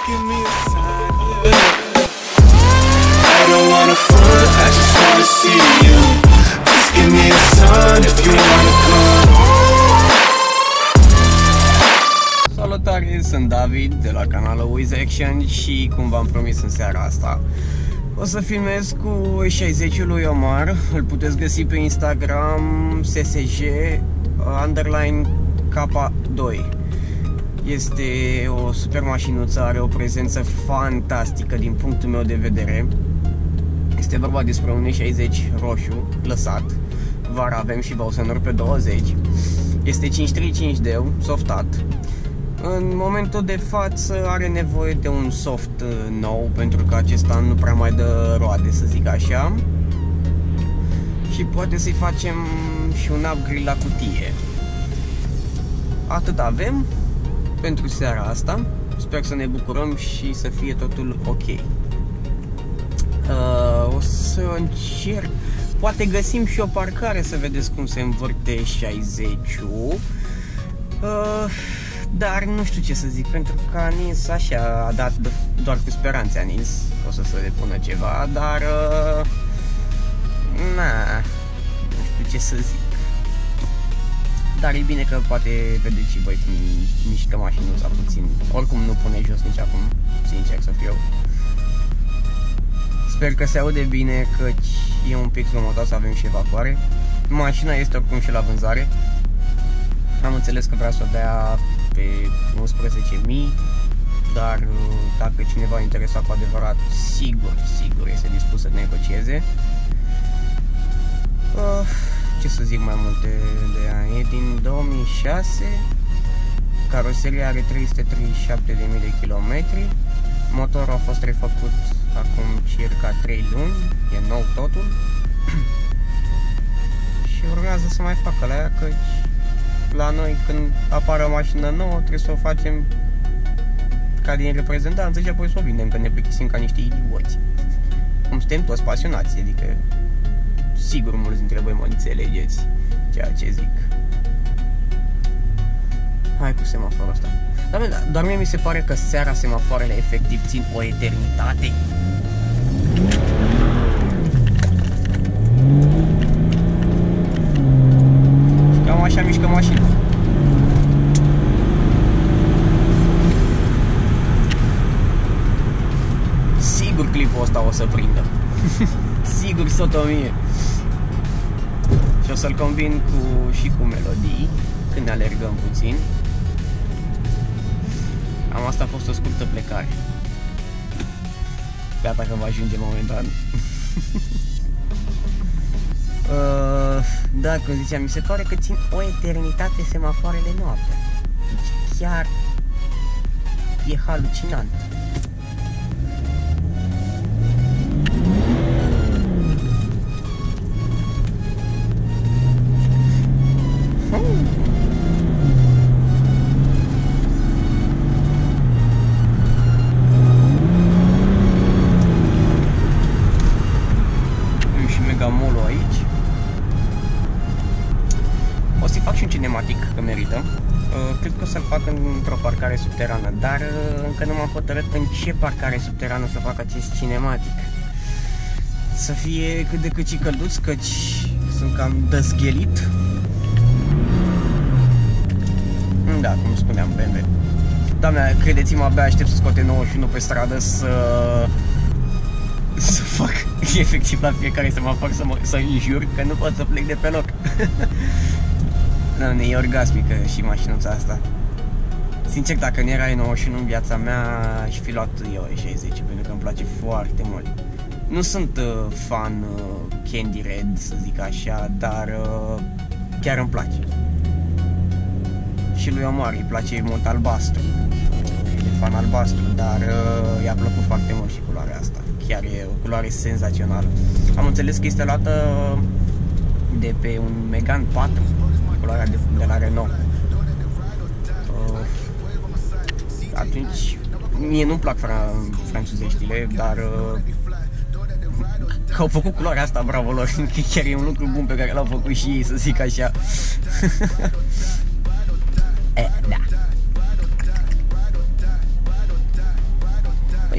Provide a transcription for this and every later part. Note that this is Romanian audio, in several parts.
give me a sign. I don't wanna front, I just wanna see you. Just give me a sign if you wanna come. Salutare, sunt David de la canalul Wiz Action și cum v-am promis în seara asta o să filmez cu E60-ul lui Omar. Îl puteți găsi pe Instagram ssj _K2. Este o super mașinuță, are o prezență fantastică din punctul meu de vedere. Este vorba despre un E60 roșu lăsat. Vara avem și Bausenor pe 20. Este 535D softat. În momentul de față are nevoie de un soft nou, pentru că acesta nu prea mai dă roade, să zic așa. Și poate să-i facem și un upgrade la cutie. Atât avem pentru seara asta. Sper să ne bucurăm și să fie totul ok. O să încerc. Poate găsim și o parcare să vedeți cum se învârte 60-ul. Dar nu știu ce să zic, pentru că Anis așa a dat doar cu speranțe Anis o să se depună ceva, dar nu știu ce să zic. Dar e bine că poate vedeți și voi cum mișcă mașinuța puțin. Oricum nu pune jos nici acum, sincer să fiu. Sper că se aude bine, căci e un pic zgomotos, avem și evacuare. Mașina este oricum și la vânzare. Am înțeles că vrea să o dea pe 11.000, dar dacă cineva interesa cu adevărat, sigur este dispus să negocieze. Ce să zic mai multe de ea? E din 2006, caroseria are 337.000 de kilometri, motorul a fost refăcut acum circa 3 luni, e nou totul. Și urmează să mai facă la ea, căci la noi când apare o mașină nouă trebuie să o facem ca din reprezentanță și apoi să o vindem, că ne plictisim ca niște idioți. Cum suntem toți pasionați, adică sigur mulți dintre voi mă înțelegeți ceea ce zic. Hai cu semaforul ăsta. Dar mie mi se pare că seara semafoarele efectiv țin o eternitate. Cam așa mișcă mașina. Sigur clipul ăsta o să prindă. Sigur 100.000. Și o să-l combin și cu melodii când ne alergăm puțin. Asta a fost o scurtă plecare. Gata că va ajunge momentan. Da, cum ziceam, mi se pare că țin o eternitate semafoarele noaptea. Deci chiar e halucinant. Și Megamolo aici. O să-i fac și un cinematic, că merită. Cred că o să-l fac într-o parcare subterană, dar încă nu m-am hotărât în ce parcare subterană să fac acest cinematic. Să fie cât de cât și călduț, căci sunt cam dăzghelit. Da, cum spuneam, BMW. Doamne, credeți-mă, abia aștept să scoate 91 pe stradă să fac efectiv la fiecare semafor să înjur, că nu pot să plec de pe loc. Doamne, e orgasmică și mașinuța asta. Sincer, dacă nu era E91 în viața mea, aș fi luat eu E60, pentru că îmi place foarte mult. Nu sunt fan Candy Red, să zic așa, dar chiar îmi place. Și lui Omar îi place mult albastru. E fan albastru, dar i-a plăcut foarte mult și culoarea asta. Chiar e o culoare senzațională. Am înțeles că este luată de pe un Megane 4, culoarea de la Renault. Atunci, mie nu-mi plac franțuzeștile, dar că au făcut culoarea asta, bravo lor. Chiar e un lucru bun pe care l-au făcut și ei, să zic așa. Da.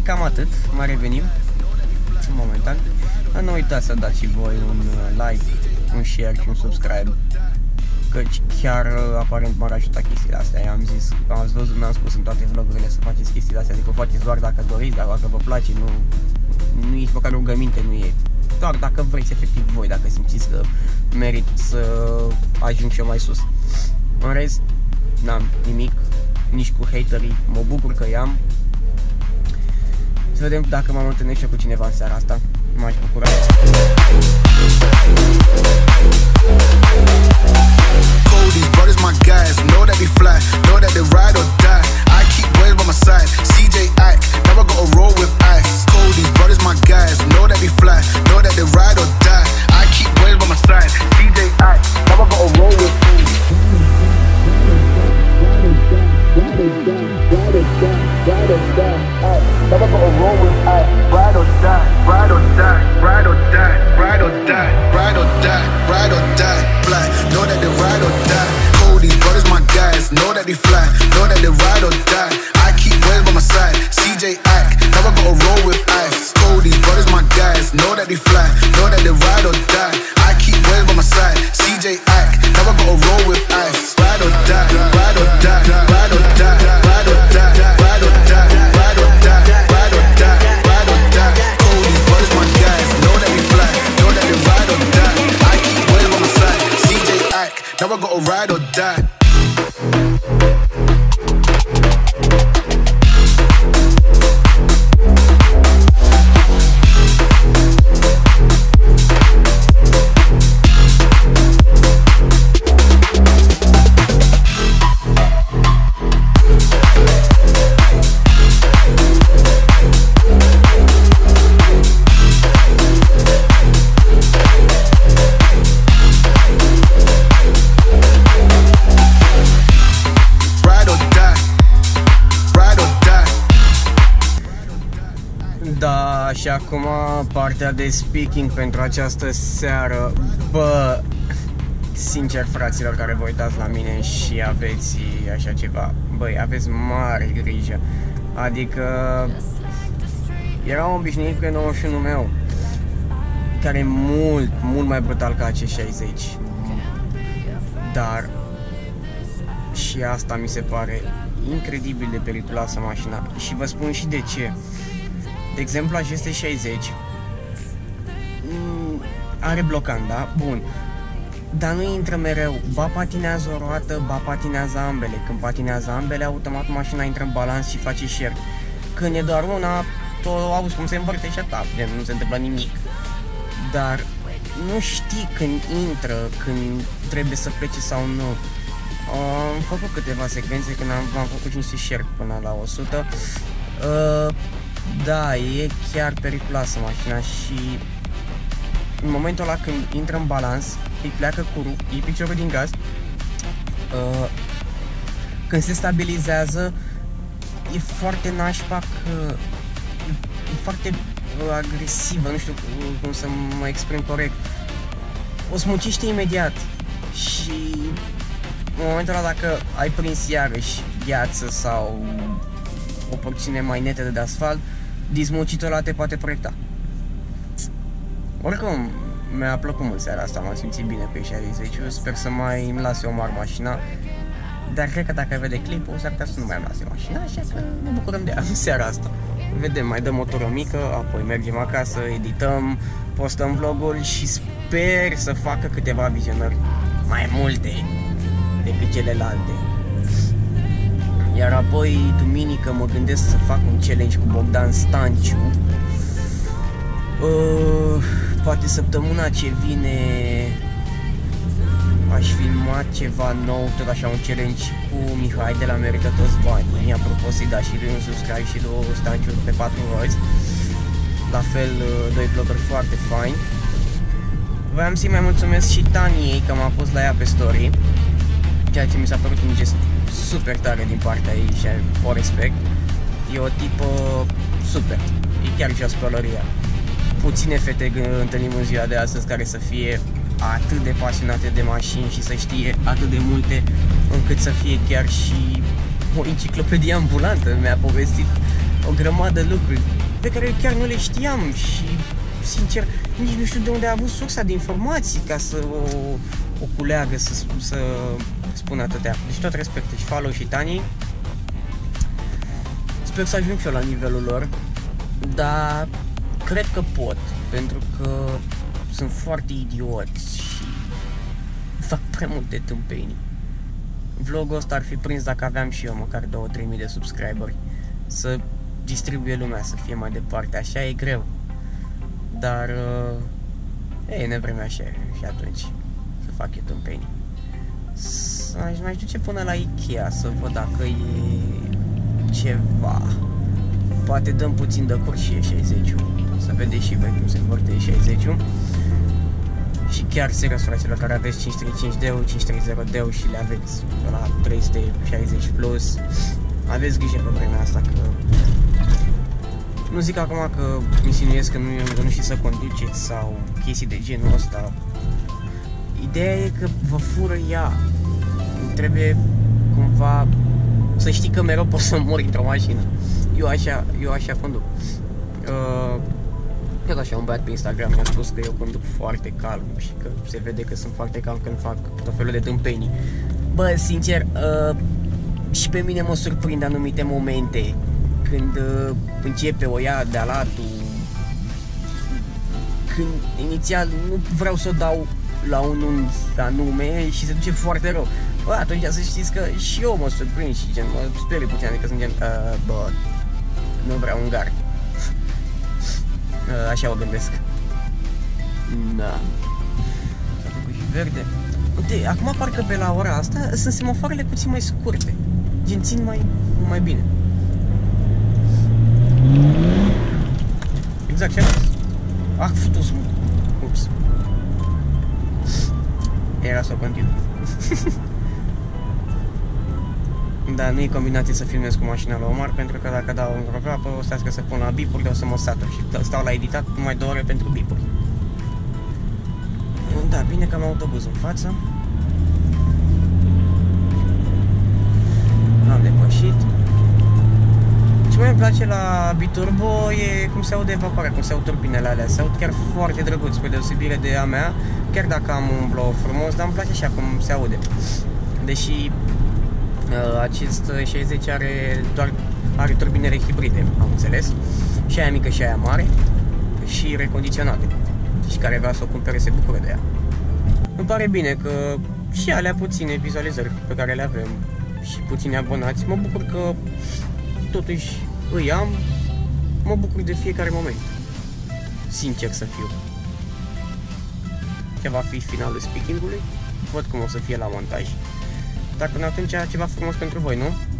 cam atât, mai revenim momentan. Dar nu uitați să dați și voi un like, un share și un subscribe, căci chiar aparent m-ar ajuta chestiile astea. Am zis, am văzut, mi-am spus în toate vlogurile să faceți chestiile astea, adică o faceți doar dacă doriți, dar dacă vă place, nu e măcar rugăminte, nu e. Doar dacă vreți efectiv voi, dacă simțiți că merit să ajung și eu mai sus. În rest, n-am nimic, nici cu haterii, mă bucur că i-am. Să vedem dacă m-am întâlnit și eu cu cineva în seara asta, m-aș bucura. These brothers my guys, know that they fly, know that they ride or die. I keep boys by my side, CJ Ike, never gotta roll with ice. These brothers my guys, know that they fly, know that they ride or die. I keep boys by my side, CJ Ike, never gotta roll with ice. Never gotta roll with ice. Ride or die, ride or die, ride or die, ride or die, ride or die, ride or die. Fly, know that they ride or die. These brothers my guys, know that they fly, know that they ride or die. I keep boys by my side, CJ Ike, never gotta roll with ice. These brothers my guys, know that they fly, know that they ride or die. I keep boys by my side, CJ Ike, never gotta roll with ice. Ride or die, ride or die, ride or die, ride or die, ride or die, ride or die, ride or die, ride or die. These brothers my guys, know that they fly, know that they ride or die. I keep boys by my side, CJ Ike, never gotta ride or die. Da, și acum partea de speaking pentru această seară. Bă, sincer, fraților care vă uitați la mine și aveți așa ceva, băi, aveți mare grijă. Adică era obișnuit cu 91 meu, care e mult, mult mai brutal ca AC60. Dar și asta mi se pare incredibil de periculoasă mașina. Și vă spun și de ce. De exemplu, aceste 60 are blocant, da? Bun. Dar nu intră mereu. Ba patinează o roată, ba patinează ambele. Când patinează ambele, automat mașina intră în balans și face share. Când e doar una, tot auzi cum se învârte și atât, nu se întâmplă nimic. Dar nu știi când intră, când trebuie să plece sau nu. Am făcut câteva secvențe când am făcut niște share până la 100. Da, e chiar periculoasă mașina și în momentul ăla când intră în balans, îi pleacă curul, iei piciorul din gaz, când se stabilizează, e foarte nașpa că e foarte agresivă, nu știu cum să mă exprim corect. O smucește imediat și în momentul ăla dacă ai prins iarăși gheață sau o porțiune mai netedă de asfalt, dismucitul ăla te poate proiecta. Oricum, mi-a plăcut mult seara asta, m-am simțit bine pe 60, sper să mai îmi lase Omar mașina, dar cred că dacă vede clipul, s-ar putea să nu mai îmi lase mașina, așa că ne bucurăm de ea în seara asta. Vedem, mai dăm o tură mică, apoi mergem acasă, edităm, postăm vlogul și sper să facă câteva vizionări mai multe decât celelalte. Iar apoi, duminică, mă gândesc să fac un challenge cu Bogdan Stanciu. Poate săptămâna ce vine aș filma ceva nou, tot așa un challenge cu Mihai de la Merită Toți Banii. Mi-a propus să-i da și lui un subscribe și lui Stanciu pe 4 roți. La fel, doi vlogări foarte faini. Voiam să-i mai mulțumesc și Taniei că m-a pus la ea pe story, ceea ce mi s-a părut un gest super tare din partea ei și o respect. E o tipă super, e chiar jos pălăria. Puține fete întâlnim în ziua de astăzi care să fie atât de pasionate de mașini și să știe atât de multe încât să fie chiar și o enciclopedie ambulantă. Mi-a povestit o grămadă de lucruri pe care chiar nu le știam și, sincer, nici nu știu de unde a avut sursa de informații ca să o culeagă, să spun atâtea. Deci tot respectul și follow și Tanii. Sper să ajung și eu la nivelul lor, dar cred că pot, pentru că sunt foarte idioți și fac prea multe tâmpenii. Vlogul ăsta ar fi prins dacă aveam și eu măcar 2-3 mii de subscriberi, să distribuie lumea, să fie mai departe. Așa e greu, dar e nevremea așa și atunci să fac eu tâmpenii. Aș mai duce până la Ikea să văd dacă e ceva. Poate dăm puțin de curs și E60, să vedeți și voi cum se învârte E60. Și chiar serios, fraților, care aveți 535 de euro, 530 de euro și le aveți la 360 plus, aveți grijă pe vremea asta, că nu zic acum că insinuiesc că nu știți să conduceți sau chestii de genul ăsta. Ideea e că vă fură ea. Trebuie cumva să știi că mereu poți să mori într-o mașină. Eu așa conduc. Tot așa un băiat pe Instagram mi-a spus că eu conduc foarte calm și că se vede că sunt foarte calm când fac tot felul de tâmpenii. Bă, sincer, și pe mine mă surprind anumite momente când începe o ia de alatul, când inițial nu vreau să o dau la un anume și se duce foarte rău. Bă, atunci să știți că și eu mă surprind și gen, mă sperii puțin, adică sunt gen, bă, nu vreau un gar. Așa o gândesc. Da. S-a făcut și verde. Uite, acum parcă pe la ora asta sunt semafoarele puțin mai scurte. Gen, țin mai bine. Exact, ce-am zis? Ah, futus, mă. Ups. Era să o continu. Da, nu e combinație să filmez cu mașina la Omar, pentru că dacă dau într-o groapă, o să să pun la bipuri, de o să mă satur și stau la editat numai 2 ore pentru bipuri. Da, bine că am autobuz în față. Am depășit. Ce mai îmi place la Biturbo e cum se aude evapoarea, cum se aud turbinele alea. Se aud chiar foarte drăguț, spre deosebire de a mea, chiar dacă am un blow frumos, dar îmi place așa cum se aude. Deși acest 60 are turbinele hibride, am înțeles, și aia mică și aia mare și recondiționate. Și care vrea să o cumpere se bucură de ea. Îmi pare bine că și alea puține vizualizări pe care le avem și puțini abonați, mă bucur că totuși îi am, mă bucur de fiecare moment. Sincer să fiu. Ce va fi finalul speaking-ului? Văd cum o să fie la montaj. Dar până atunci ceva frumos pentru voi, nu?